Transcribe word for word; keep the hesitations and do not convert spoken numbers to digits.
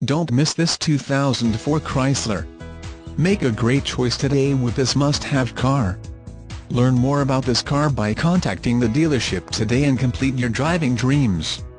Don't miss this two thousand four Chrysler. Make a great choice today with this must-have car. Learn more about this car by contacting the dealership today and complete your driving dreams.